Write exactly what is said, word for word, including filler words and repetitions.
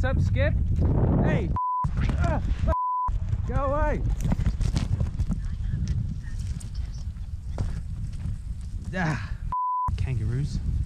What's up, Skip? Hey! Ah, go away! Ah, kangaroos.